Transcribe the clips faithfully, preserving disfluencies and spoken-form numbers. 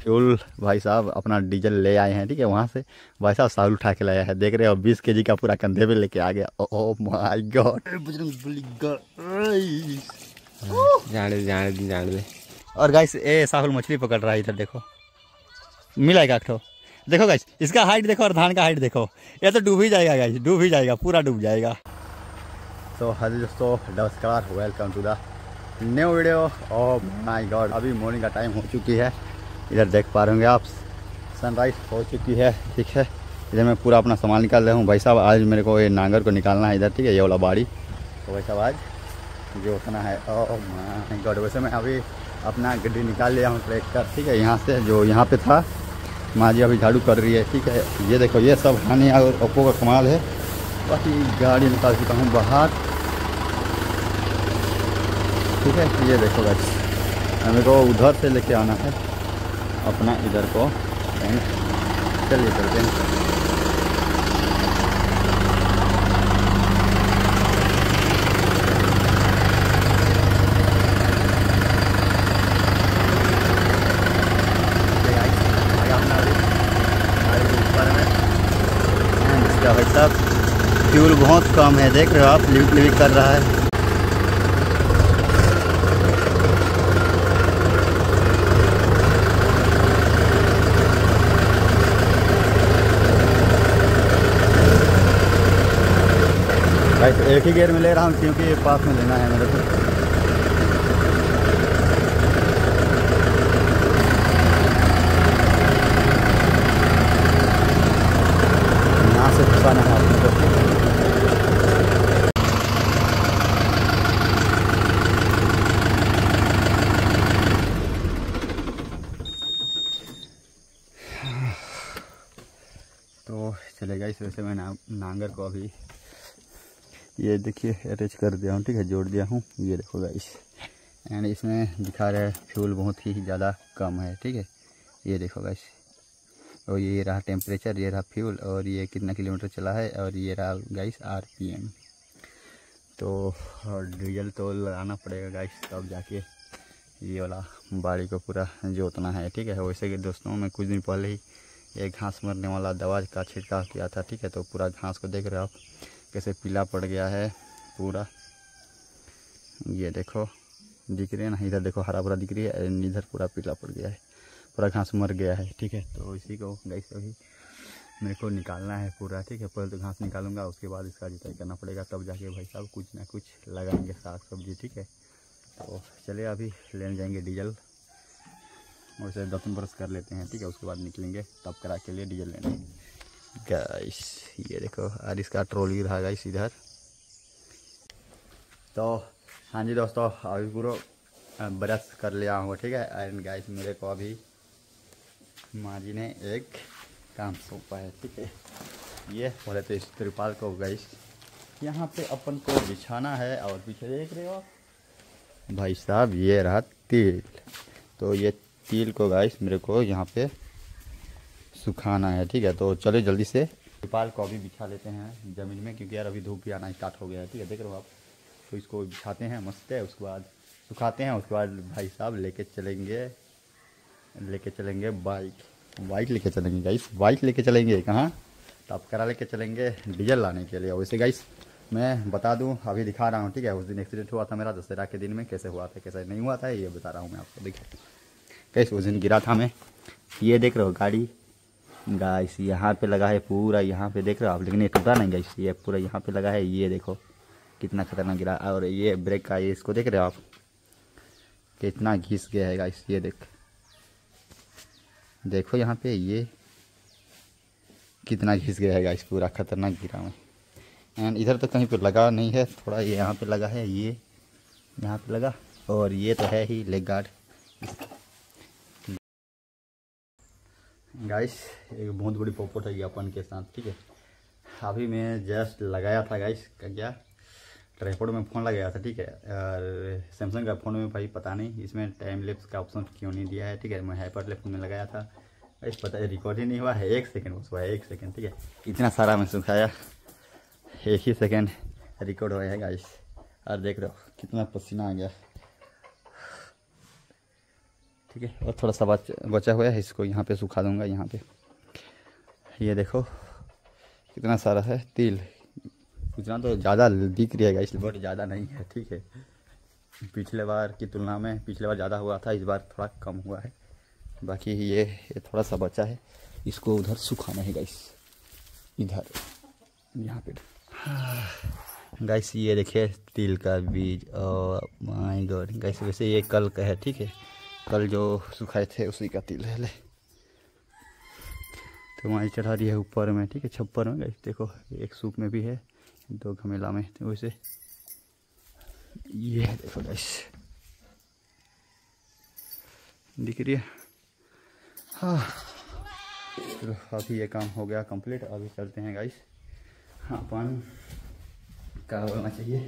Fuel भाई साहब अपना डीजल ले आए हैं, ठीक है। वहाँ से भाई साहब साल उठा के लाया है, देख रहे हो बीस के जी का पूरा कंधे पे लेके आ गया। ओह माय गॉड, जाने जाने दे जाने दे। और गाइस ए साहुल मछली पकड़ रहा है, इधर देखो मिलेगा ठो। देखो गाइस इसका हाइट देखो और धान का हाइट देखो, ये तो डूब ही जाएगा गाइस, डूब ही जाएगा, पूरा डूब जाएगा। तो हेलो दोस्तों, नमस्कार, welcome to the new video. Oh my god, अभी मॉर्निंग का टाइम हो चुकी है। इधर देख पा रहे होंगे आप, सनराइज हो चुकी है, ठीक है। इधर मैं पूरा अपना सामान निकाल रहा हूँ भाई साहब। आज मेरे को ये नांगर को निकालना है इधर, ठीक है, ये वाला बाड़ी। तो भाई साहब आज जो उतना है, ओह माय गॉड। वैसे मैं अभी अपना गड्डी निकाल लिया हूँ ट्रैक्टर, ठीक है, यहाँ से जो यहाँ पे था। माँ जी अभी झाड़ू कर रही है, ठीक है। ये देखो ये सब हानि और ओप्पो का कमाल है। बाकी गाड़ी निकाल चुका हूँ बाहर, ठीक है। ये देखो गाइस हमें को उधर से लेके आना है अपना इधर को, चलिए चलते हैं। भाई साहब फ्यूल बहुत कम है, देख रहे हो आप, लिविक लिविक कर रहा है। भाई एक ही गियर में ले रहा हूँ क्योंकि पास में लेना है मेरे को। यहाँ से फंसाना है अपने को। तो चलेगा इस वजह से मैं ना, नांगर को अभी ये देखिए अटैच कर दिया हूँ, ठीक है, जोड़ दिया हूँ। ये देखो गाइस, एंड इसमें दिखा रहा है फ्यूल बहुत ही ज़्यादा कम है, ठीक है। ये देखो गाइस, और ये रहा टेम्परेचर, ये रहा फ्यूल, और ये कितना किलोमीटर चला है, और ये रहा गाइस आरपीएम। तो डीजल तो लगाना पड़ेगा गाइस, तब जाके ये वाला बाड़ी को पूरा जोतना है, ठीक है। वैसे कि दोस्तों मैं कुछ दिन पहले ही एक घास मरने वाला दवा का छिड़काव किया था, ठीक है। तो पूरा घास को देख रहे हो आप कैसे पीला पड़ गया है पूरा। ये देखो दिख रही है ना, इधर देखो हरा भरा दिख रही है, इधर पूरा पीला पड़ गया है, पूरा घास मर गया है, ठीक है। तो इसी को गाइस अभी मेरे को निकालना है पूरा, ठीक है। पहले तो घास निकालूंगा, उसके बाद इसका जुताई करना पड़ेगा, तब जाके भाई साहब कुछ ना कुछ लगाएंगे साग सब्जी, ठीक है। तो चलिए अभी लेने जाएंगे डीजल, वैसे दर्शन बरस कर लेते हैं, ठीक है। उसके बाद निकलेंगे तब करा के लिए डीजल लेने गाइस। ये देखो और इसका ट्रॉली रहा गाइस इधर। तो हाँ जी दोस्तों, अभी पूरा ब्रश कर लिया हूँ, ठीक है। एंड गाइस मेरे को अभी माँ जी ने एक काम सौंपा है, ठीक है। ये बोले तो इस त्रिपाल को गाइस यहाँ पे अपन को बिछाना है, और पीछे देख रहे हो भाई साहब ये रहा तिल। तो ये तिल को गाइस मेरे को यहाँ पे सुखाना है, ठीक है। तो चलो जल्दी से त्रिपाल को अभी बिछा लेते हैं ज़मीन में, क्योंकि यार अभी धूप भी आना स्टार्ट हो गया है, ठीक है, देख रहे हो आप। तो इसको बिछाते हैं मस्त है, उसके बाद सुखाते हैं, उसके बाद भाई साहब लेके चलेंगे लेके चलेंगे बाइक बाइक लेके चलेंगे गाइस। बाइक लेके चलेंगे कहाँ, तब करा लेके चलेंगे डीजल लाने के लिए। वैसे गाइस मैं बता दूं, अभी दिखा रहा हूँ, ठीक है। उस दिन एक्सीडेंट हुआ था मेरा दशहरा के दिन में, कैसे हुआ था कैसे नहीं हुआ था ये बता रहा हूँ मैं आपको। देखिए कैसे उस दिन गिरा था मैं, ये देख रहे हो गाड़ी गाइस यहाँ पे लगा है पूरा, यहाँ पे देख रहे हो आप, लेकिन ये टूटा नहीं गाइस, ये पूरा यहाँ पे लगा है। ये देखो कितना खतरनाक गिरा, और ये ब्रेक का ये इसको देख रहे हो आप कितना घिस गया है गाइस। ये देख देखो यहाँ पे ये कितना घिस गया है गाइस, पूरा खतरनाक गिरा में। एंड इधर तो कहीं पे लगा नहीं है, थोड़ा ये यहाँ पे लगा है, ये यहाँ पे लगा, और ये तो है ही लेग गार्ड गाइस। एक बहुत बड़ी पोपट है अपन के साथ, ठीक है। अभी मैं जस्ट लगाया था गाइस, क्या ट्राइपॉड में फ़ोन लगाया था, ठीक है। और सैमसंग का फ़ोन में भाई पता नहीं इसमें टाइम लैप्स का ऑप्शन क्यों नहीं दिया है, ठीक है। मैं हाइपर लैप्स में लगाया था गाइस, पता है रिकॉर्ड ही नहीं हुआ है, एक सेकेंड बस हुआ है, एक सेकेंड, ठीक है। इतना सारा मैं सुखाया, एक ही सेकेंड रिकॉर्ड हुआ है गाइस। और देख रहे हो कितना पसीना आ गया, ठीक है। और थोड़ा सा बच बचा हुआ है, इसको यहाँ पे सुखा दूँगा। यहाँ पे ये देखो कितना सारा है तिल, इतना तो ज़्यादा दिख रही है इसलिए, बहुत ज़्यादा नहीं है, ठीक है। पिछले बार की तुलना में पिछले बार ज़्यादा हुआ था, इस बार थोड़ा कम हुआ है। बाकी ये, ये थोड़ा सा बचा है, इसको उधर सुखाना है गाइस, इधर यहाँ पे। गाइस ये देखिए तिल का बीज, और माय गॉड गाइस, वैसे ये कल का है, ठीक है। कल जो सुखाए थे उसी का तिल है। ले तो माई चढ़ा रही है ऊपर में, ठीक है, छप्पर में। गाइस देखो एक सूप में भी है, दो घमेला में, तो वैसे ये है, देखो गाइस दिख रही है। हाँ चलो अभी ये काम हो गया कंप्लीट। अभी चलते हैं गाइस, हाँ अपन क्या बोलना चाहिए,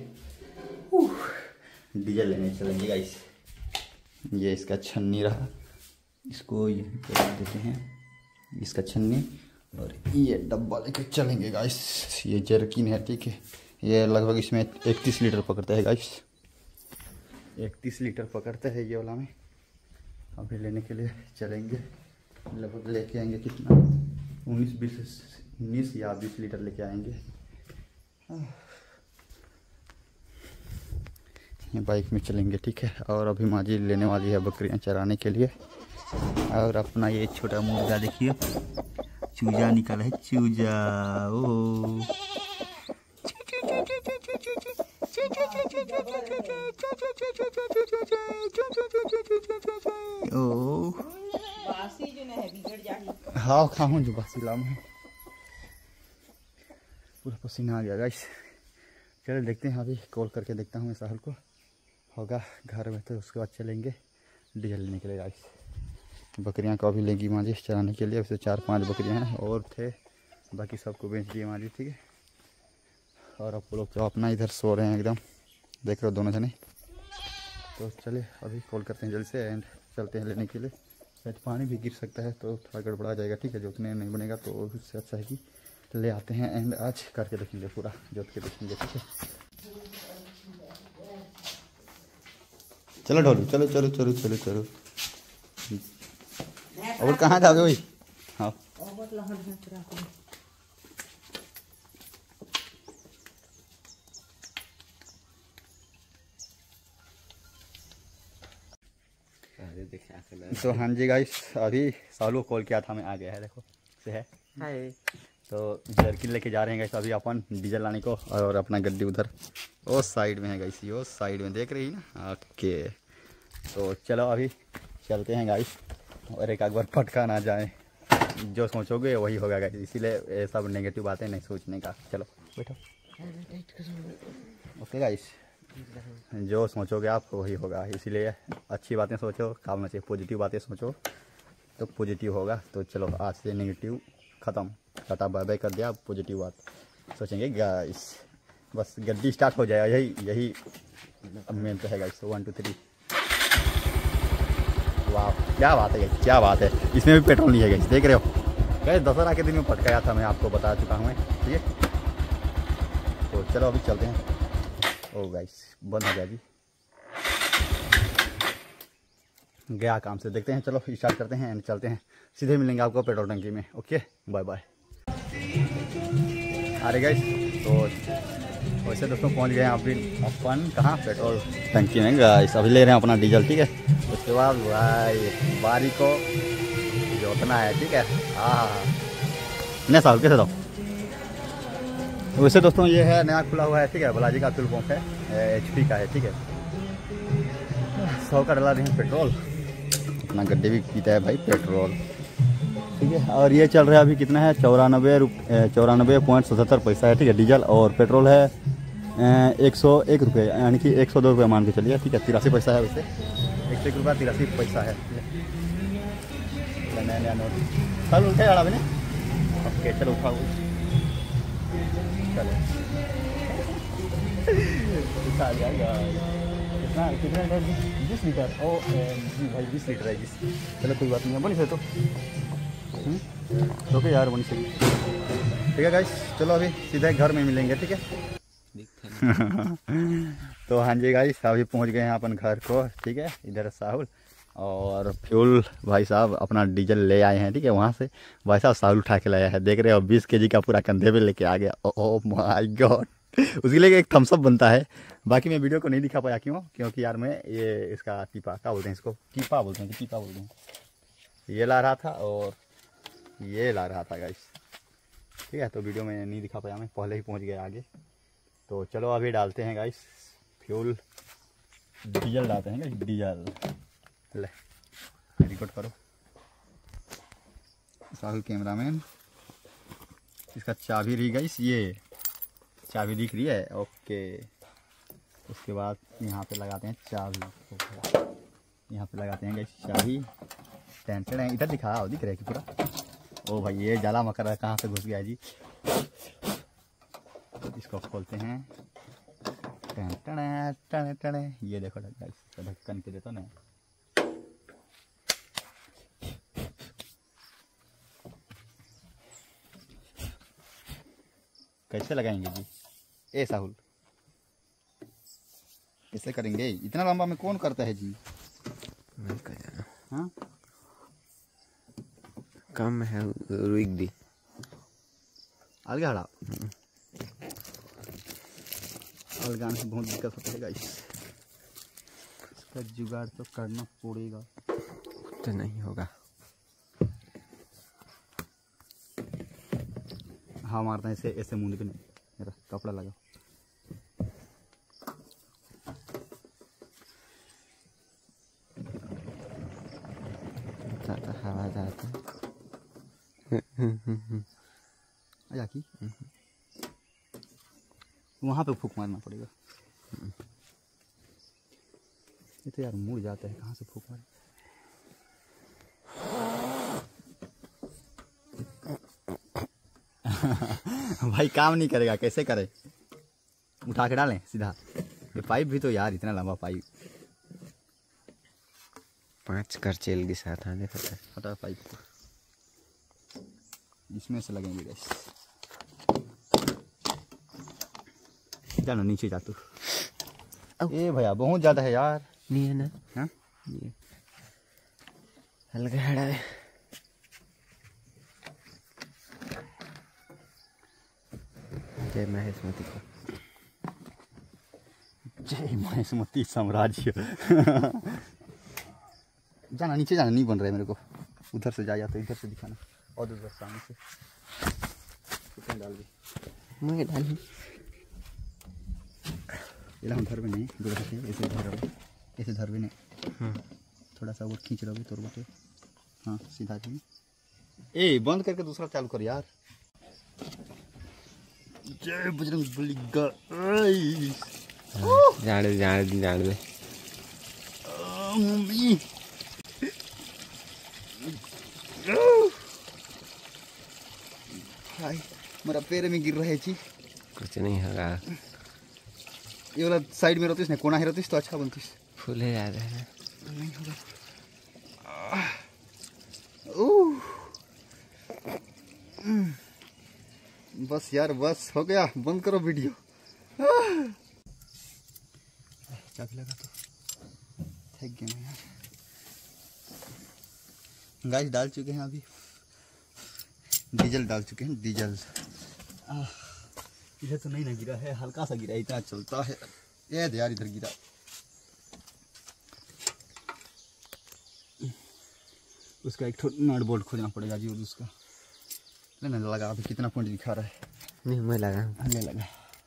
डीजल लेने चलेंगे गाइस। ये इसका छन्नी रहा, इसको ये लगा देते हैं, इसका छन्नी, और ये डब्बा लेकर चलेंगे गाइस। ये जर्किन है, ठीक है। ये लगभग इसमें इकतीस लीटर पकड़ता है गाइस, इकतीस लीटर पकड़ता है ये वाला में। अभी लेने के लिए चलेंगे, लगभग लेके आएंगे कितना, उन्नीस बीस उन्नीस या बीस लीटर लेके आएंगे। ये बाइक में चलेंगे, ठीक है। और अभी माजी लेने वाली है बकरियां चराने के लिए। और अपना ये छोटा मुर्गा देखिए, चूजा निकला है, चूजा। ओ ओ हाँ खाऊं जो बासी लाम है, पूरा पसीना आ गया गाइस। चलो देखते हैं, अभी कॉल करके देखता हूँ मैं साहल को, होगा घर में तो उसके बाद चलेंगे डीजल लेने के लिए गाइस। बकरियां को भी लेंगी माजी चराने के लिए, वैसे चार पांच बकरियां हैं और थे, बाकी सबको बेच दिए माजी, ठीक है। और अब लोग तो अपना इधर सो रहे हैं एकदम, देख रहे हो दोनों जने। तो चलिए अभी कॉल करते हैं जल्दी से एंड चलते हैं लेने के लिए। शायद पानी भी गिर सकता है तो थोड़ा गड़बड़ा जाएगा, ठीक है। जोतने नहीं बनेगा तो उससे अच्छा है कि ले आते हैं एंड आज करके देखेंगे, पूरा जोत के देखेंगे, ठीक है। चलो ढोलू, चलो चलो चलो चलो चलो। और कहाँ जाओगे भाई? हाँ तो हाँ जी गाइस, अभी सालू कॉल किया था, मैं आ गया है, देखो से है। हाय तो जर्किन लेके जा रहे हैं गाइस अभी अपन डीजल लाने को, और अपना गड्डी उधर वो साइड में है गाइस, वो साइड में देख रही है ना। ओके तो चलो अभी चलते हैं गाइस, और एक बार पटका ना जाए, जो सोचोगे वही होगा गाइस, इसीलिए ये सब नेगेटिव बातें नहीं सोचने का। चलो बैठो। ओके गाइस, जो सोचोगे आप वही होगा, इसीलिए अच्छी बातें सोचो, काम में चाहिए पॉजिटिव बातें सोचो तो पॉजिटिव होगा। तो चलो आज से नेगेटिव ख़त्म, टाटा बाय बाय कर दिया, पॉजिटिव बात सोचेंगे गाइस। बस गड्डी स्टार्ट हो जाएगा, यही यही मेन तो है गाइस। वन टू थ्री, वाह क्या बात है गाइस, क्या बात है। इसमें भी पेट्रोल नहीं है गाइस, देख रहे हो गाइस। दशहरा के दिन में पटकाया था, मैं आपको बता चुका हूँ, ठीक है। तो चलो अभी चलते हैं। ओ गाइस बंद हो गया जी, गया काम से। देखते हैं, चलो स्टार्ट करते हैं एंड चलते हैं, सीधे मिलेंगे आपको पेट्रोल टंकी में। Okay bye bye. अरे गाइस तो वैसे दोस्तों पहुंच गए हैं अभी अपन कहाँ, पेट्रोल टंकी में गाइस। अभी ले रहे हैं अपना डीजल, ठीक है। उसके बाद भाई बारी को जोतना है, ठीक है। हाँ नहीं साल कैसे दो। वैसे दोस्तों ये है नया खुला हुआ है, ठीक है, बालाजी का फ्यूल पंप है, एचपी का है, ठीक है। सौ का डला रहे हैं पेट्रोल, अपना गड्ढे भी पीता है भाई पेट्रोल, ठीक है। और ये चल रहा है अभी कितना है, चौरानबे रुपये चौरानबे पॉइंट सतहत्तर पैसा है, ठीक है। डीजल और पेट्रोल है एक सौ एक रुपये, यानी कि एक सौ दो रुपये मान के चलिए, ठीक है। तिरासी पैसा है, वैसे एक सौ एक रुपया तिरासी पैसा है। नया नया नोट चल उठे यार अभी ने। ओके चलो उठाओ, चलो उठा लिया कितना कितना लीटर, बीस लीटर। ओ भाई बीस लीटर है जिस, चलो कोई बात नहीं है, बनी से तो तो क्या यार बनी से, ठीक है गाइस। चलो अभी सीधे घर में मिलेंगे, ठीक है। तो हाँ जी गाइस अभी पहुंच गए हैं अपन घर को, ठीक है। इधर साहुल और फ्यूल भाई साहब अपना डीजल ले आए हैं, ठीक है। वहाँ से भाई साहब साहुल उठा के लाया है, देख रहे हो बीस केजी का पूरा कंधे पे लेके आ गया। ओह माय गॉड, उसके लिए एक थम्सअप बनता है। बाकी मैं वीडियो को नहीं दिखा पाया, क्यों? क्योंकि यार मैं ये इसका पीपा क्या बोलते हैं, इसको कीपा बोलते हैं कि पीपा बोलते हैं, ये ला रहा था और ये ला रहा था गाइस, ठीक है। तो वीडियो में नहीं दिखा पाया, मैं पहले ही पहुँच गया आगे। तो चलो अभी डालते हैं गाइस फ्यूल, डीजल डालते हैं गाइस, डीजल। ले रिकॉर्ड करो साहुल कैमरामैन। इसका चाबी रही गाइस, ये चाबी दिख रही है, ओके। उसके बाद यहाँ पे लगाते हैं चाबी, यहाँ पे लगाते हैं गाइस चाबी। टेंशन है, इधर दिखा दिख रहा है कि पूरा। ओ भाई ये जाला मकर है, कहाँ से घुस गया जी। इसको खोलते हैं, टन टन टन टन। ये देखो गाइस, ढक्कन के देता ना। कैसे लगाएंगे जी ए साहुल, कैसे करेंगे? इतना लंबा में कौन करता है जी? नहीं कर जाना। हाँ कम है रुक दी अलग हड़ा अलगाने से बहुत दिक्कत होता है गाइस। इसका जुगाड़ तो करना पड़ेगा, तो नहीं होगा। हाँ मारता है ऐसे ऐसे मुंह पे नहीं, मेरा कपड़ा लगा। जाता हवा जाता आया की वहाँ पे फूक मारना पड़ेगा। ये तो यार मुड़ जाता है, कहाँ से फूक मारे? भाई काम नहीं करेगा, कैसे करे? उठा के डालें सीधा। ये पाइप भी तो यार इतना लंबा पाइप, पांच करचेल के साथ आने पता है। हटा पाइप को, इसमें से लगेंगे गैस। जाना नीचे जा तू। ए भैया बहुत ज्यादा है यार। नहीं है ना? हाँ ये हल्का हड़ा है। जय महेशमती को, जय महेशमती साम्राज्य। जाना नीचे, जाना नहीं बन रहा है मेरे को। उधर से जाया तो इधर से दिखाना, और उधर सामने से कितना डाल दी मैं डाली। ये हम धर भी नहीं दूर से ऐसे धर रहे, ऐसे धर भी नहीं। हाँ थोड़ा सा और खींच रहे तोड़ के। हाँ सीधा जी। ए बंद करके दूसरा चालू कर यार। जय बजरंग बली गाइस। जान दे जान दे जान दे मम्मी भाई मेरा पैर में गिर रहा है जी। कुछ नहीं होगा। ये वाला साइड में रहतीस ना, कोना ही रहतीस तो अच्छा बनतीस। फूले जा रहे हैं। नहीं होगा। ओह बस यार बस हो गया, बंद करो वीडियो। चाबी लगा तो थक गया मैं यार। गाइस डाल चुके हैं, अभी डीजल डाल चुके हैं, डीजल। इधर तो नहीं ना गिरा है, हल्का सा गिरा है, इतना चलता है। ये यार इधर गिरा। उसका एक नट बोल्ट खोजना पड़ेगा जी। और उसका लेना लगा, अभी कितना पॉइंट दिखा रहा है? नहीं मैं लगा हमें लगा।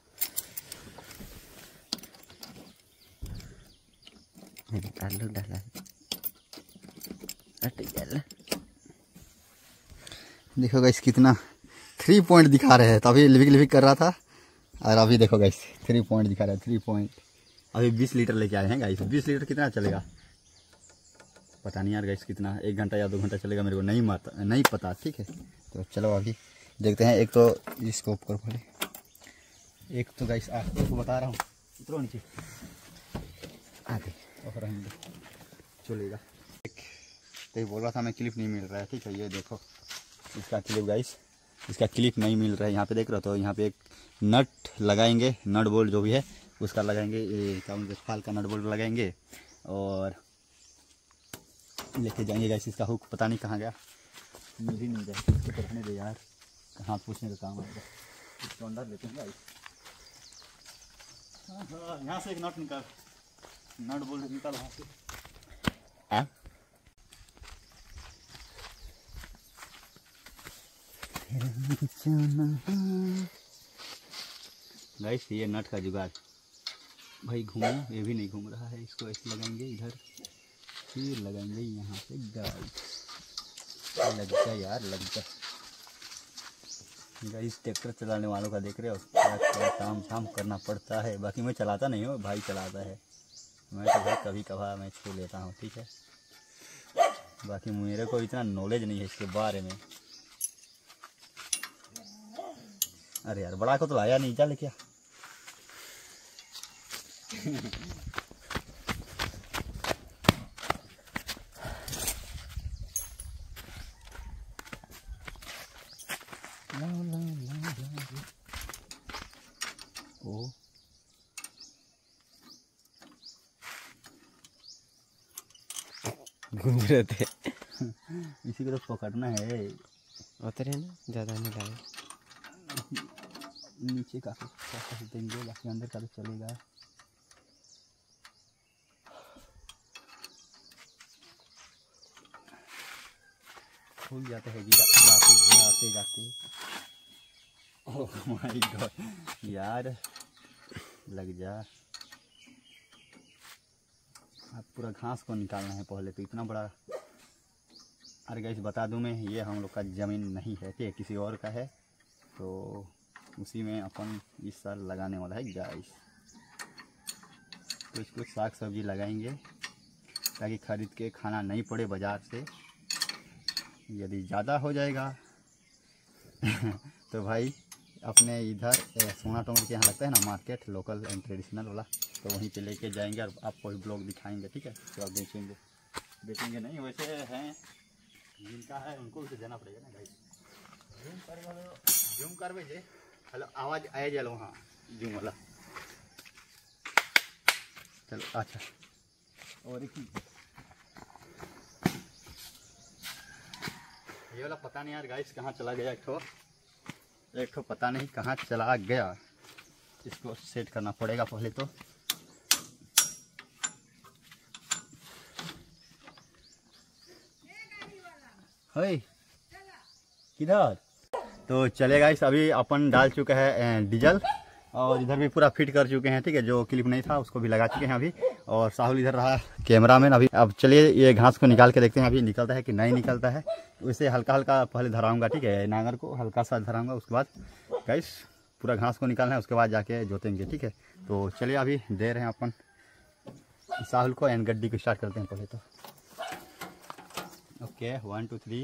आलू डाला डाला। देखो गाइस कितना थ्री पॉइंट दिखा रहे हैं। तो अभी लिविक लिविक कर रहा था और अभी देखो गाइस थ्री पॉइंट दिखा रहा है। थ्री पॉइंट अभी बीस लीटर लेके आए हैं गाइस। बीस लीटर कितना चलेगा पता नहीं यार गाइस, कितना एक घंटा या दो घंटा चलेगा मेरे को नहीं माता नहीं पता, ठीक है। तो चलो अभी देखते हैं। एक तो इसको ऊपर खोले, एक तो गाइस आपको बता रहा हूँ उतरो नीचे आगे और रहेंगे चलेगा। तो बोल रहा था मैं, क्लिप नहीं मिल रहा है, ठीक है। ये देखो इसका क्लिप गाइस, इसका क्लिप नहीं मिल रहा है। यहाँ पे देख रहे हो तो यहाँ पे एक नट लगाएंगे, नट बोल्ट जो भी है उसका लगाएंगे। ये क्या बोलते फाल का नट बोल्ट लगाएंगे और लेके जाएंगे गाइस। इसका हुक पता नहीं कहाँ गया, मिल ही नहीं जाए। इसको तो रहने दे यार, कहाँ पूछने का काम आएगा। इसको अंदर लेते हैं गाइस। यहाँ से एक नट निकाल, नट बोल निकाल वहाँ से। आ? गाइस ये नट का जुगाड़ भाई घूमो, ये भी नहीं घूम रहा है। इसको ऐसे लगाएंगे इधर, फिर लगाएंगे यहाँ पे गाइस। लग जा यार, लग जा गाइस। ट्रैक्टर चलाने वालों का देख रहे हो क्या क्या काम धाम करना पड़ता है। बाकी मैं चलाता नहीं हूँ, भाई चलाता है। मैं तो भाई कभी कभार मैं छू लेता हूँ, ठीक है। बाकी मेरे को इतना नॉलेज नहीं है इसके बारे में। अरे यार बड़ा को तो लाया नहीं, चल क्या। ओ घूम रहे थे। इसी को तो पकड़ना है। उतरे ना, ज़्यादा नहीं लगे। नीचे का तो देंगे, बाकी अंदर का तो चलेगा। भूल जाते हैं जी जाते जाते जाते। ओह माय गॉड यार, लग जा। अब पूरा घास को निकालना है पहले तो, इतना बड़ा। अरे गाइस बता दूं मैं, ये हम लोग का ज़मीन नहीं है, ठीक है, किसी और का है। तो उसी में अपन इस साल लगाने वाला है गाइस। तो इसको साग सब्जी लगाएंगे ताकि खरीद के खाना नहीं पड़े बाज़ार से। यदि ज़्यादा हो जाएगा तो भाई अपने इधर सोना टोंगर के यहाँ लगता है ना मार्केट, लोकल एंड ट्रेडिशनल वाला, तो वहीं पे लेके जाएंगे और आपको भी ब्लॉग दिखाएंगे, ठीक है। तो आप बेचेंगे, बेचेंगे नहीं, वैसे हैं जिनका है उनको भी देना पड़ेगा ना भाई। जूम कर जूम कर भेजे। हेलो आवाज़ आए चलो, हाँ जूम वाला। चलो अच्छा, और एक ये वाला पता नहीं यार गाइस कहाँ चला गया। एक ठो एक ठो पता नहीं कहाँ चला गया। इसको सेट करना पड़ेगा पहले तो। है किधर? तो चले गाइस, अभी अपन डाल चुका है डीजल और इधर भी पूरा फिट कर चुके हैं, ठीक है। जो क्लिप नहीं था उसको भी लगा चुके हैं अभी। और साहुल इधर रहा कैमरा मैन अभी। अब चलिए ये घास को निकाल के देखते हैं अभी निकलता है कि नहीं निकलता है। उसे हल्का हल्का पहले धराऊंगा, ठीक है, नांगर को हल्का सा धराऊंगा। उसके बाद गाइस पूरा घास को निकालना है, उसके बाद जाके जोतेंगे, ठीक है। तो चलिए अभी दे रहे हैं अपन साहुल को एंड गड्डी को स्टार्ट करते हैं पहले तो। Okay one two three.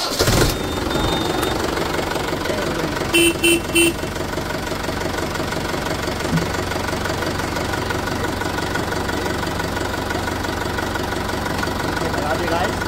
Guys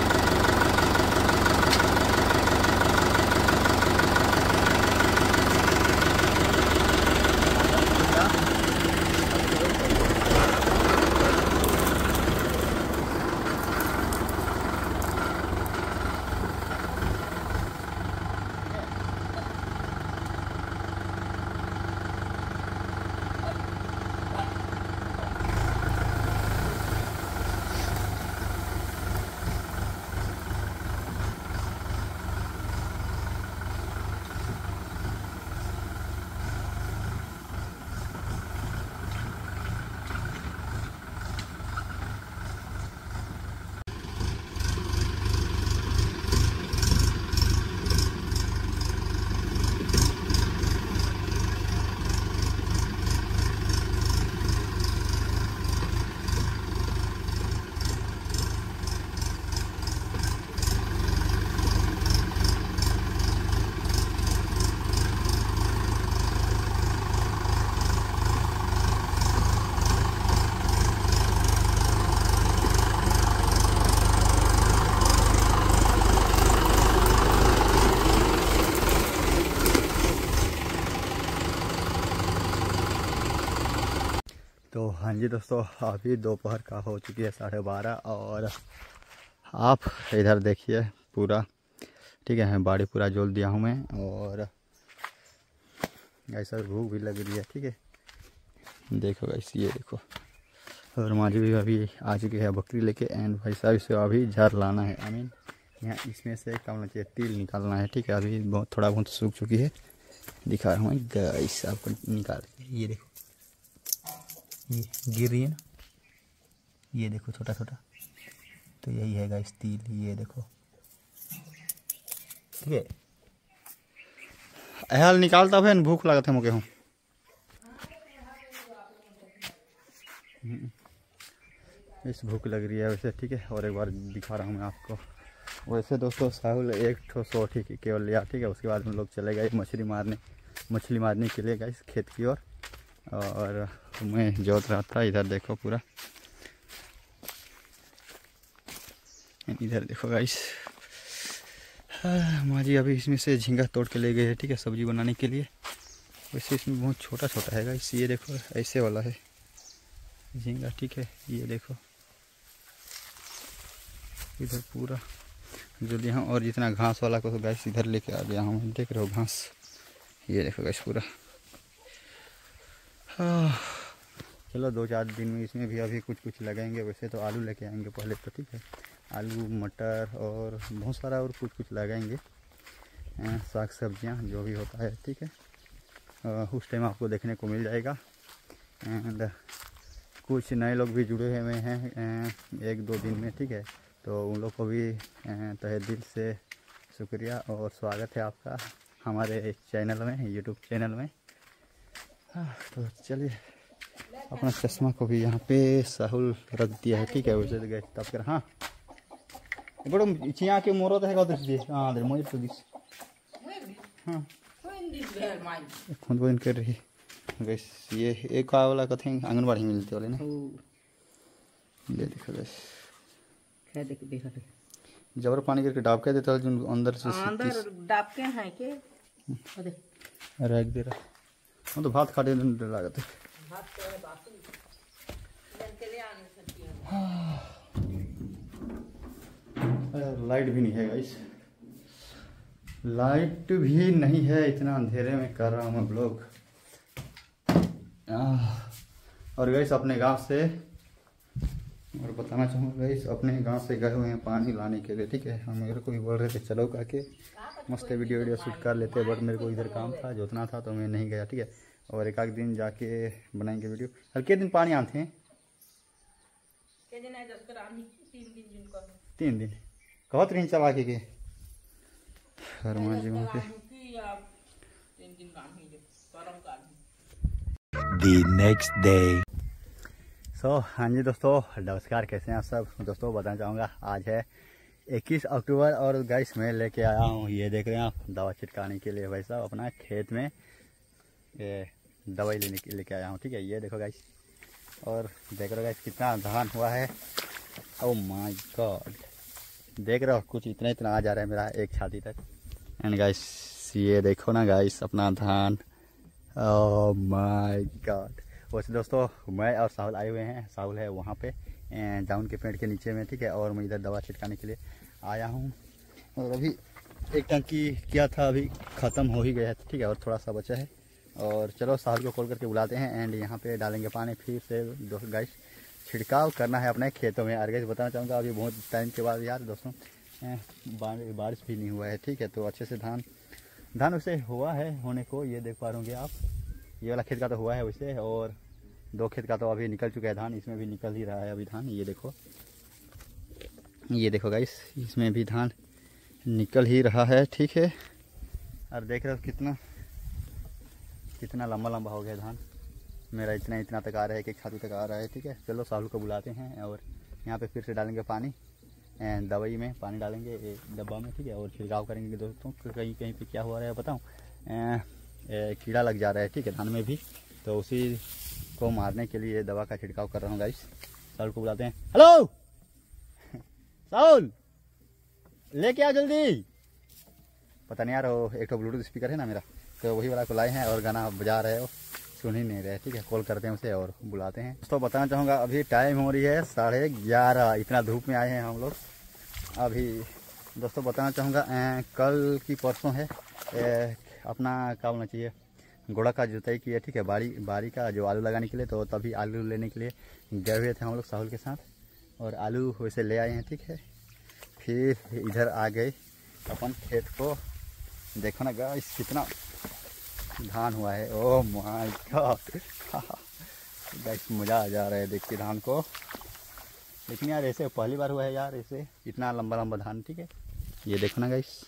तो हाँ जी दोस्तों, अभी दोपहर का हो चुकी है साढ़े बारह और आप इधर देखिए पूरा, ठीक है, बाड़ी पूरा जोल दिया हूँ मैं। और ऐसा भूख भी लग रही है, ठीक है, देखो गाइस ये देखो। और माजी भी अभी आ चुकी है बकरी लेके, एंड भाई साहब इसे अभी झर लाना है। आई मीन यहाँ इसमें से क्या होना चाहिए, तिल निकालना है, ठीक है। अभी बहुत थोड़ा बहुत सूख चुकी है, दिखा रहा हूँ गाइस आपको निकाल। ये देखो ये गिर रही है ना, ये देखो छोटा छोटा, तो यही है गाइस तिल, ये देखो, ठीक है। हाल निकालता है, भूख लागत है मुके हूँ। इस भूख लग रही है वैसे, ठीक है। और एक बार दिखा रहा हूँ मैं आपको। वैसे दोस्तों साहुल एक ठो सौ ठीक केवल लिया, ठीक है। उसके बाद हम लोग चले गए मछली मारने मछली मारने के लिए गाइस खेत की ओर। और, और मैं जोत रहा था, इधर देखो पूरा, इधर देखो गाइस। माँ जी अभी इसमें से झींगा तोड़ के ले गए हैं, ठीक है, सब्जी बनाने के लिए। वैसे इसमें बहुत छोटा छोटा है गाइस, ये देखो ऐसे वाला है झींगा, ठीक है। ये देखो इधर पूरा जो दिया हूँ, और जितना घास वाला को तो गाइस इधर लेके आ गया हूँ, देख रहे हो घास, ये देखो गाइस पूरा। चलो दो चार दिन में इसमें भी अभी कुछ कुछ लगाएंगे। वैसे तो आलू लेके आएंगे पहले तो, ठीक है, आलू मटर और बहुत सारा और कुछ कुछ लगाएंगे, साग सब्जियाँ जो भी होता है, ठीक है। उस टाइम आपको देखने को मिल जाएगा। एंड कुछ नए लोग भी जुड़े हुए हैं एक दो दिन में, ठीक है, तो उन लोग को भी तहे दिल से शुक्रिया और स्वागत है आपका हमारे चैनल में, यूट्यूब चैनल में। तो चलिए, अपना चश्मा को भी यहाँ पे साहुल रख दिया है, ठीक है। वैसे गए तब कर, हाँ बड़ो चिया के मोरो है कदर दिए, हाँ दे मोर तो दिस, हाँ फोन फोन कर रही गैस। ये एक वाला कथे आंगनबाड़ी में मिलते वाले ना, ये देखो गैस, क्या देख देखा थे जबर पानी करके डाब के देता है जो अंदर से अंदर डाब के हैं के अरे रख दे रहा। वो तो भात खाते लागत है, भात के बाकी जन के लिए आने सकती है। लाइट भी नहीं है गाइस, लाइट भी नहीं है, इतना अंधेरे में कर रहा हूँ मैं ब्लॉग। और गाइस अपने गांव से, और बताना चाहूँगा गाइस, अपने गांव से गए हुए हैं पानी लाने के लिए, ठीक है। हम मेरे को भी बोल रहे थे चलो करके मस्त वीडियो वीडियो शूट कर लेते, बट मेरे को इधर काम था, जोतना था, तो मैं नहीं गया, ठीक है। और एक आध दिन जाके बनाएंगे वीडियो। हल्के दिन पानी आते हैं, तीन दिन कहत रही चला के हनुमान जी वहाँ पे। The next day. So so, हाँ जी दोस्तों, नमस्कार, कैसे हैं आप सब। दोस्तों बताना चाहूँगा आज है इक्कीस अक्टूबर और गाइस मैं लेके आया हूँ, ये देख रहे हैं आप, दवा छिड़काने के लिए भाई साहब अपना खेत में ये दवाई लेने के लेके आया हूँ, ठीक है। ये देखो गाइस, और देख रहे हो गाइस कितना धान हुआ है। ओ माय गॉड, देख रहे हो कुछ इतना इतना आ जा रहा है मेरा एक छाती तक। एंड गाइस ये देखो ना गाइस अपना धान, ओ माय गॉड। वैसे दोस्तों मैं और साहुल आए हुए हैं, साहुल है वहाँ पे जामुन के पेड़ के नीचे में, ठीक है। और मैं इधर दवा छिड़काने के लिए आया हूँ। और अभी एक टंकी किया था, अभी ख़त्म हो ही गया है, ठीक है, और थोड़ा सा बचा है। और चलो साहुल को कॉल करके बुलाते हैं, एंड यहाँ पे डालेंगे पानी, फिर से दोस्तों गाइस छिड़काव करना है अपने खेतों में। और गाइस बताना चाहूँगा अभी बहुत टाइम के बाद यार दोस्तों बारिश भी नहीं हुआ है, ठीक है। तो अच्छे से धान धान वैसे हुआ है होने को, ये देख पा रहे आप, ये वाला खेत का तो हुआ है वैसे, और दो खेत का तो अभी निकल चुका है धान, इसमें भी निकल ही रहा है अभी धान। ये देखो, ये देखो गाइस, इसमें भी धान निकल ही रहा है, ठीक है। और देख रहे हो कितना कितना लंबा लंबा हो गया धान मेरा, इतना इतना तक आ रहा है, एक एक छाती तक आ रहा है, ठीक है। चलो साहुल को बुलाते हैं और यहाँ पे फिर से डालेंगे पानी, दवाई में पानी डालेंगे एक डब्बा में, ठीक है। और छिड़काव करेंगे दोस्तों, कहीं कहीं पे क्या हुआ है बताऊँ, कीड़ा लग जा रहा है, ठीक है, धान में भी, तो उसी को मारने के लिए दवा का छिड़काव कर रहा हूँ गाइस। साहुल को बुलाते हैं, हेलो साहुल लेके आओ जल्दी। पता नहीं यार, वो एक तो ब्लूटूथ स्पीकर है ना मेरा, तो वही वाला को लाए हैं और गाना बजा रहे हो, सुन ही नहीं रहे, ठीक है। कॉल करते हैं उसे और बुलाते हैं। दोस्तों बताना चाहूँगा अभी टाइम हो रही है साढ़े ग्यारह, इतना धूप में आए हैं हम लोग, अभी दोस्तों बताना चाहूँगा, कल की परसों है ए, अपना क्या बोलना चाहिए, घोड़ा का जुताई की है, ठीक है, बारी बारी का जो आलू लगाने के लिए। तो तभी आलू लेने के लिए गए हुए थे हम लोग साहुल के साथ, और आलू वैसे ले आए हैं, ठीक है। फिर इधर आ गए अपन खेत को। देखो ना गाइस कितना धान हुआ है, ओह माय गॉड गाइस, मज़ा आ जा रहा है देख के धान को। लेकिन यार ऐसे पहली बार हुआ है यार, ऐसे इतना लंबा लंबा धान, ठीक है। ये देखो ना गाइस,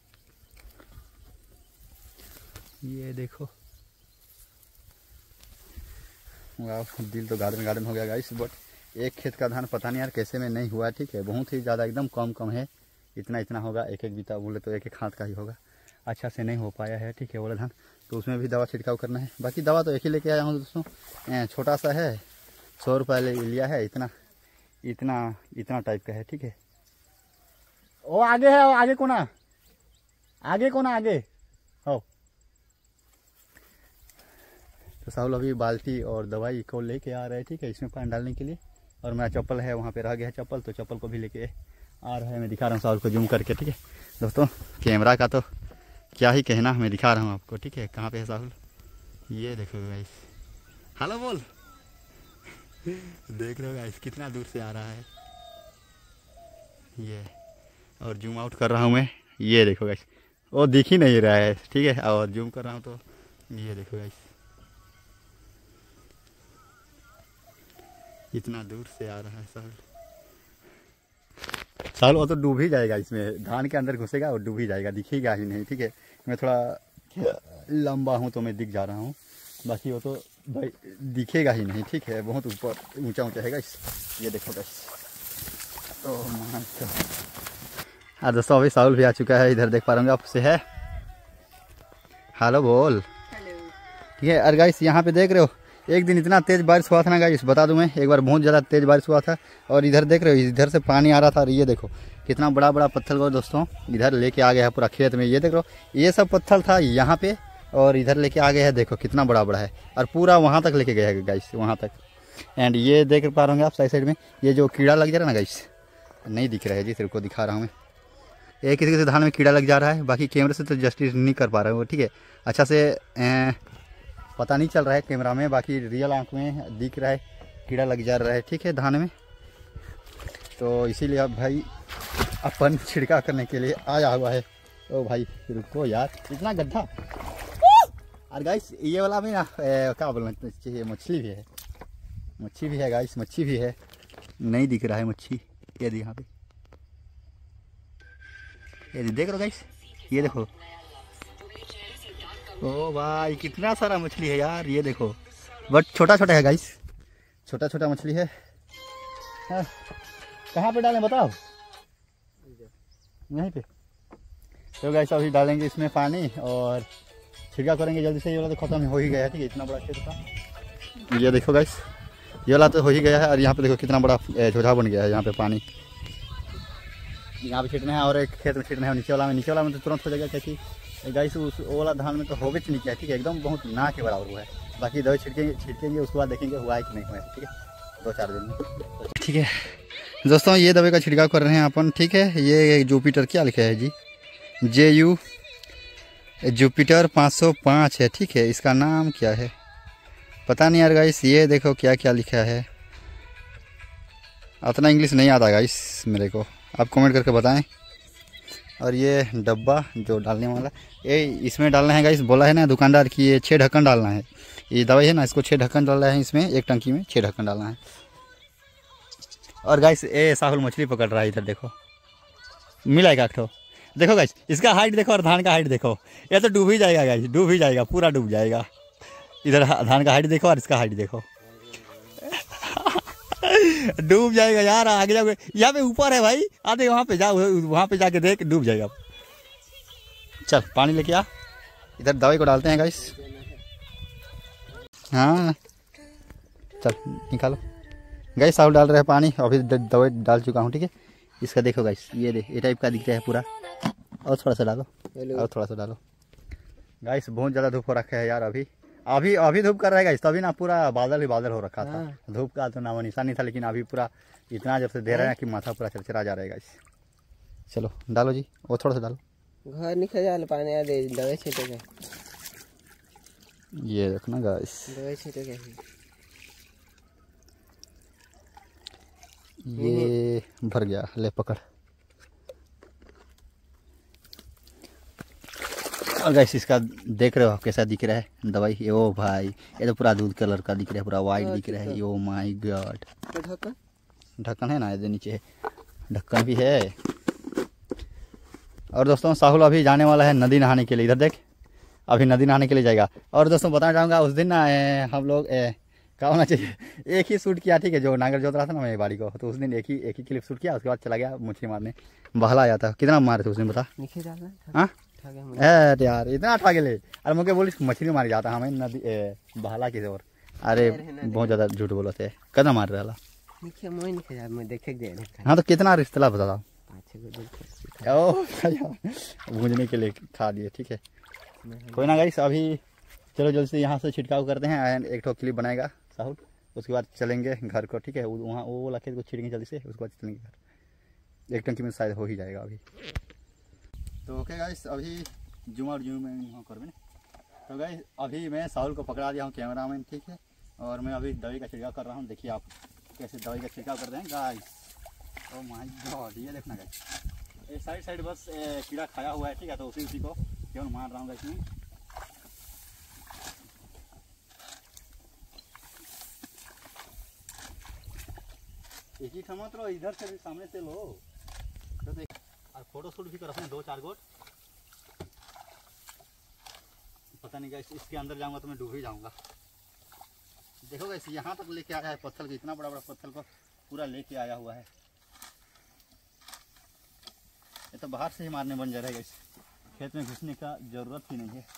ये देखो, वाह, दिल तो गार्डन गार्डन हो गया गाइस। बट एक खेत का धान पता नहीं यार कैसे में नहीं हुआ, ठीक है। बहुत ही ज़्यादा एकदम कम कम है, इतना इतना होगा, एक एक बीता बोले तो एक एक हाथ का ही होगा, अच्छा से नहीं हो पाया है, ठीक है, वाला धान। तो उसमें भी दवा छिड़काव करना है। बाकी दवा तो एक ही लेके आया हूँ दोस्तों, छोटा सा है, सौ रुपये ले लिया है, इतना इतना इतना टाइप का है, ठीक है। ओ आगे है, आगे कोना, आगे कोना, आगे हो। तो साहुल अभी बाल्टी और दवाई को लेके आ रहे हैं, ठीक है, इसमें पानी डालने के लिए। और मेरा चप्पल है वहाँ पे रह गया है चप्पल, तो चप्पल को भी लेके आ रहा है। मैं दिखा रहा हूँ साहुल को जूम करके, ठीक है दोस्तों। कैमरा का तो क्या ही कहना, मैं दिखा रहा हूँ आपको, ठीक है। कहाँ पे है साहुल, ये देखो गाइस, हेलो बोल, देख लो गाइस कितना दूर से आ रहा है ये। और जूम आउट कर रहा हूँ मैं, ये देखो गाइस, वो दिख ही नहीं रहा है, ठीक है। और जूम कर रहा हूँ तो ये देखो गाइस, इतना दूर से आ रहा है साहुल। साहुल वो तो डूब ही जाएगा इसमें, धान के अंदर घुसेगा और डूब ही जाएगा, दिखेगा ही नहीं, ठीक है। मैं थोड़ा लंबा हूँ तो मैं दिख जा रहा हूँ, बाकी वो तो भाई दिखेगा ही नहीं, ठीक है। बहुत ऊपर ऊंचा ऊंचा है गाइस, ये देखो गाइस। ओह माय गॉड, हाँ दोस्तों, अभी साहुल भी आ चुका है इधर, देख पा रहे होंगे आपसे है, हेलो बोल, ठीक है। अरे गाइस यहाँ पे देख रहे हो, एक दिन इतना तेज बारिश हुआ था ना गाइस, बता दूं मैं, एक बार बहुत ज़्यादा तेज बारिश हुआ था। और इधर देख रहे हो, इधर से पानी आ रहा था, और ये देखो कितना बड़ा बड़ा पत्थर को दोस्तों इधर लेके आ गया है पूरा खेत में। ये देख रहे हो, ये सब पत्थर था यहाँ पे, और इधर लेके आ गया है, देखो कितना बड़ा बड़ा है, और पूरा वहाँ तक लेके गया है गाइस, वहाँ तक। एंड ये देख पा रहे होंगे आप साइड साइड में, ये जो कीड़ा लग जा रहा है ना गाइस, नहीं दिख रहा है जी, तेरे को दिखा रहा हूँ मैं। एक किसी किसी धान में कीड़ा लग जा रहा है, बाकी कैमरे से तो जस्टिस नहीं कर पा रहा हूँ, ठीक है। अच्छा से ए, पता नहीं चल रहा है कैमरा में, बाकी रियल आंख में दिख रहा है कीड़ा लग जा रहा है, ठीक है, धान में। तो इसीलिए अब भाई अपन छिड़काव करने के लिए आया हुआ है। ओ भाई रुको यार, इतना गड्ढा। और गाइस ये वाला भी ना क्या बोलना चाहिए, मछली भी है, मच्छी भी है गाइस, मच्छी भी है, नहीं दिख रहा है मच्छी, ये यहाँ पे, ये देख लो गाइस, ये देखो, ओ भाई कितना सारा मछली है यार, ये देखो। बट छोटा छोटा है गाइस, छोटा छोटा मछली है। हाँ। कहाँ पे डालें बताओ, यहीं पे। तो गाइस अभी डालेंगे इसमें पानी और छिड़काव करेंगे जल्दी से। ये वाला तो खत्म हो ही गया है, ठीक है, इतना बड़ा खेत था। ये देखो गाइस, ये वाला तो हो ही गया है, और यहाँ पे देखो कितना बड़ा झोझा बन गया है, यहाँ पे पानी यहाँ पे छिड़ना है, और एक खेत में छिड़ना है नीचे वाला में। नीचे वाला में तो तुरंत हो जाएगा, क्योंकि गाइस उस वाला धान में तो होवे नहीं किया, ठीक है, एकदम बहुत ना के बराबर हुआ है। बाकी दवाई छिड़केंगे छिड़केंगे उसके बाद देखेंगे हुआ है कि नहीं हुआ है, ठीक है, दो चार दिन में, ठीक है दोस्तों। ये दवाई का छिड़काव कर रहे हैं अपन, ठीक है। ये जुपिटर क्या लिखा है जी, जे यू जुपिटर पाँच सौ पाँच है, ठीक है। इसका नाम क्या है पता नहीं यार गाइस, ये देखो क्या क्या लिखा है, उतना इंग्लिश नहीं आता गाइस मेरे को, आप कमेंट करके बताएं। और ये डब्बा जो डालने वाला, ये इसमें डालना है गाइस, बोला है ना दुकानदार की ये छः ढक्कन डालना है, ये दवाई है ना, इसको छः ढक्कन डालना है, इसमें एक टंकी में छः ढक्कन डालना है। और गाइस ये साहुल मछली पकड़ रहा है, इधर देखो, मिला एक आठो, देखो गाइस इसका हाइट देखो, और धान का हाइट देखो, ये तो डूब ही जाएगा गाइस, डूब ही जाएगा, पूरा डूब जाएगा। इधर धान का हाइट देखो और इसका हाइट देखो डूब जाएगा यार, आगे जाओगे, यहाँ पे ऊपर है भाई, आधे वहाँ पे जाओ, वहाँ पे जाके देख, डूब जाएगा। चल पानी लेके आ, इधर दवाई को डालते हैं गाइस। हाँ चल निकालो गाइस, साहुल डाल रहे हैं पानी, अभी दवाई डाल चुका हूँ, ठीक है। इसका देखो गाइस, ये दे ये टाइप का दिख रहा है पूरा, और थोड़ा सा डालो, और थोड़ा सा डालो गाइस। बहुत ज़्यादा धूप हो रखा है यार, अभी अभी अभी धूप कर रहा है गाइस, तभी ना पूरा बादल ही बादल हो रखा था, धूप का तो नामो निशान नहीं था, लेकिन अभी पूरा इतना जब से दे रहा है कि माथा पूरा चरचरा जा रहा है गाइस। चलो डालो जी, वो थोड़ा सा डालो। घर निकल जाल पानी आ दे दवाई छींटे के। ये देखो ना गाइस, दवाई छींटे के। ये भर गया, ले पकड़। और गाइस इसका देख रहे हो आप कैसा दिख रहा है दवाई। ये ओ भाई, ये तो पूरा दूध कलर का दिख रहा है, पूरा वाइट दिख रहा है। ओ माय गॉड, ढक्कन ढक्कन है ना, ये नीचे है ढक्कन भी है। और दोस्तों साहुल अभी जाने वाला है नदी नहाने के लिए। इधर देख, अभी नदी नहाने के लिए जाएगा। और दोस्तों बताना चाहूँगा उस दिन ना ए, हम लोग ए, क्या होना चाहिए, एक ही शूट किया, ठीक है, जो नागर जोत रहा था ना मेरी बाड़ी को, तो उस दिन एक ही एक ही क्लिप शूट किया। उसके बाद चला गया मछली मारने, बहला आया था। कितना मारे थे उस दिन बता? नीचे डालना। हाँ अरे यार इतना ठा के ले, अरे मुझे बोली मछली मारी जाता हमें नदी बहला किसी और। अरे बहुत ज़्यादा झूठ बोलो थे, कदम मार रहा नीचे मोई नीचे जा, मैं देखे दे। हाँ तो कितना रिश्ता बता दो। पाँच ओ भूंजने के लिए खा लिए, ठीक है कोई ना गाइस। अभी चलो जल्दी से यहाँ से छिड़काव करते हैं एंड एक ठो क्लिप बनाएगा साहुल, उसके बाद चलेंगे घर को, ठीक है। वहाँ वो वाला खेत को छिड़ेंगे जल्दी से, उसके बाद चलेंगे घर। एक टंकी में शायद हो ही जाएगा अभी। तो ओके गाइस, अभी जुमा और जुम में यहाँ कर। तो गाइस अभी मैं साहुल को पकड़ा दिया हूँ कैमरा मैन, ठीक है। और मैं अभी दवाई का छिड़काव कर रहा हूँ। देखिए आप कैसे दवाई का छिड़काव करते हैं गाइस। ओ माय गॉड, ये देखना गाइस, ये साइड साइड बस ए, कीड़ा खाया हुआ है, ठीक है। तो उसी उसी को क्यों मार रहा हूँ गाइस मैं। एक ही मत लो, इधर से भी सामने से लो। तो देख, और फोटो शूट भी कर रहे हैं दो चार गोट। पता नहीं गाइस, इसके अंदर जाऊंगा तो मैं डूब ही जाऊंगा। देखो गाइस यहाँ तक लेके आया है पत्थर को, इतना बड़ा बड़ा पत्थर को पूरा लेके आया हुआ है। ये तो बाहर से ही मारने बन जा रहा है गाइस, खेत में घुसने का जरूरत ही नहीं है।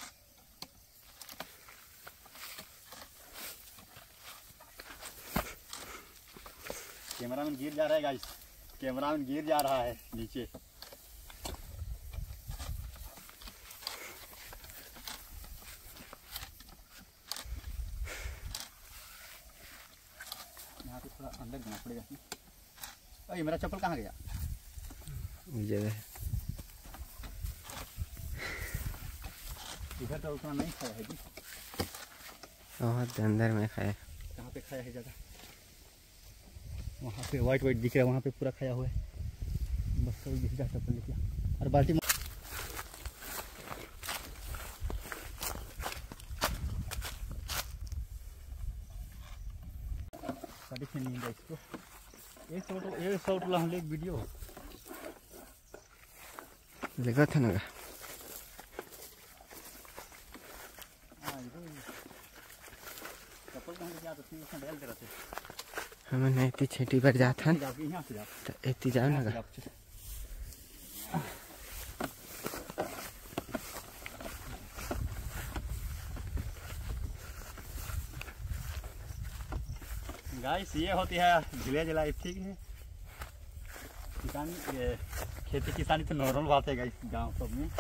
कैमरा में गिर जा रहा है गाइस, कैमरा में गिर जा रहा है नीचे। यहाँ पे थोड़ा अंदर जाना पड़ेगा। अरे मेरा चप्पल कहाँ गया? जगह इधर तो उतना नहीं खाया है जी, बहुत अंदर में खाया। कहाँ पे खाया है ज़्यादा? वहाँ पे वाइट वाइट दिख रहा है, वहाँ पे पूरा खाया हुआ है। बस तो दिख जाता चप्पल लेके और बाल्टी साड़ी नहीं है इसको। एक शॉट एक शॉट ला हम एक वीडियो देखा था ना। चप्पल कहाँ गया? तो उसमें डाल दे रहे थे। हमें नहीं इतनी छेटी पर जाता यहाँ से जा, तो इतनी जाओ ना। गाइस ये होती है विलेज लाइफ, ठीक है। किसानी खेती किसानी तो नॉर्मल बात है गाइस गाँव सब में।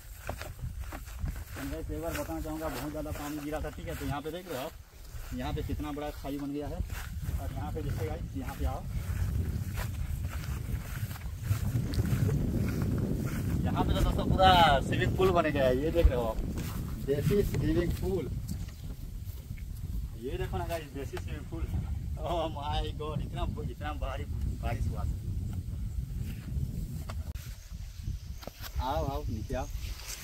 गाइस एक बार बताना चाहूँगा, बहुत ज़्यादा पानी गिरा था, ठीक है। तो यहाँ पे देख रहे हो आप, यहाँ पे कितना बड़ा खाई बन गया है। और यहाँ पे देखिए गाइस, यहाँ पे आओ, यहाँ पे तो दोस्तों पूरा स्विमिंग पूल बन गया है। ये देख रहे हो आप, देसी स्विमिंग पूल। ये देखो ना गाइस, देसी swimming pool. Oh my god, इतना इतना भारी बारिश हुआ। आओ आओ नीचे आओ।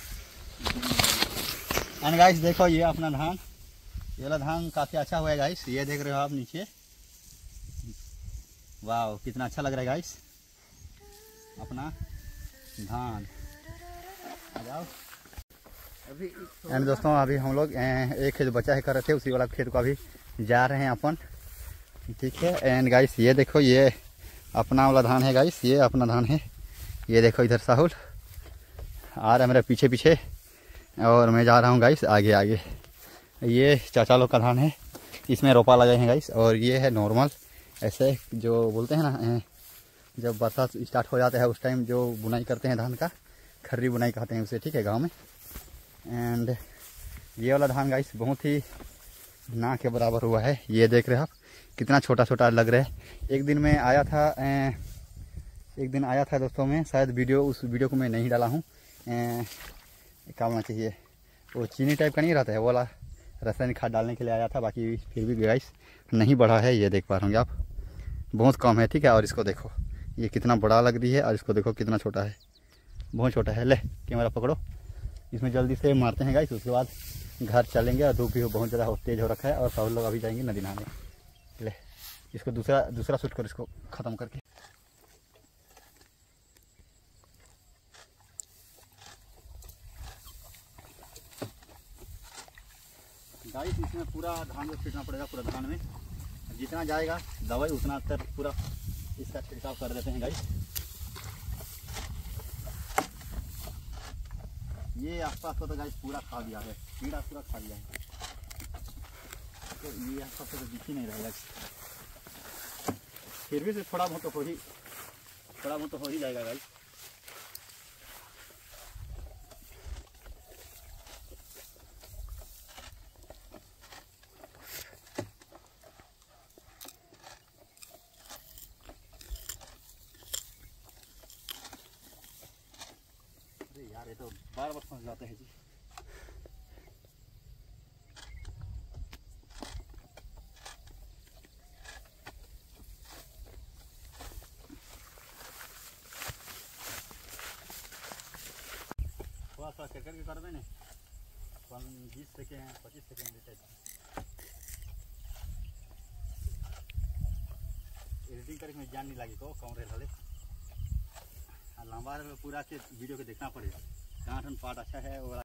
एंड गाइस देखो ये अपना धान, ये वाला धान काफ़ी अच्छा हुआ है गाइस। ये देख रहे हो आप नीचे, वाह कितना अच्छा लग रहा है गाइस अपना धान। जाओ अभी एंड दोस्तों अभी हम लोग एक खेत बचा है कर रहे थे, उसी वाला खेत को अभी जा रहे हैं अपन, ठीक है। एंड गाइस ये देखो, ये अपना वाला धान है गाइस, ये अपना धान है। ये देखो इधर साहुल आ रहा है मेरे पीछे पीछे, और मैं जा रहा हूँ गाइस आगे आगे। ये चाचा लोग का धान है, इसमें रोपा लगाए हैं गाइस। और ये है नॉर्मल ऐसे जो बोलते हैं ना, जब बरसात स्टार्ट हो जाता है उस टाइम जो बुनाई करते हैं धान का, खर्री बुनाई कहते हैं उसे, ठीक है, गांव में। एंड ये वाला धान गाइस बहुत ही ना के बराबर हुआ है। ये देख रहे हो आप कितना छोटा छोटा लग रहा है। एक दिन में आया था एक दिन आया था दोस्तों, मैं शायद वीडियो उस वीडियो को मैं नहीं डाला हूँ। क्या होना चाहिए, वो चीनी टाइप का नहीं रहता है, वो वाला रासायनिक खाद डालने के लिए आया था। बाकी फिर भी गाइस नहीं बढ़ा है, ये देख पा रहे होंगे आप, बहुत कम है, ठीक है। और इसको देखो ये कितना बड़ा लग रही है, और इसको देखो कितना छोटा है, बहुत छोटा है। ले कैमरा पकड़ो, इसमें जल्दी से मारते हैं गाइस, उसके बाद घर चलेंगे। और धूप भी बहुत ज़्यादा तेज हो रखा है, और सब लोग अभी जाएंगे नदी नहाने। ले इसको दूसरा दूसरा शूट कर, इसको ख़त्म करके। गाइस इसमें पूरा धान को छिड़कना पड़ेगा, पूरा धान में जितना जाएगा दवाई उतना तक पूरा इसका छिड़काव कर देते हैं गाइस। ये आसपास को तो गाइस पूरा खा दिया है, कीड़ा पूरा खा दिया है, तो ये आसपास तो दिख ही नहीं रहेगा। फिर भी से थोड़ा बहुत तो हो ही थोड़ा बहुत तो हो ही जाएगा गाइस। यार ये तो बार बार फंस जाते हैं जी। थोड़ा थोड़ा कर करके कर देने, बीस सेकेंड पच्चीस सेकेंड देते हैं। एडिटिंग करके में जान नहीं लगी तो कौन रहे लंबा पूरा के वीडियो के देखना पड़ेगा, कहाँ पार्ट अच्छा है वो।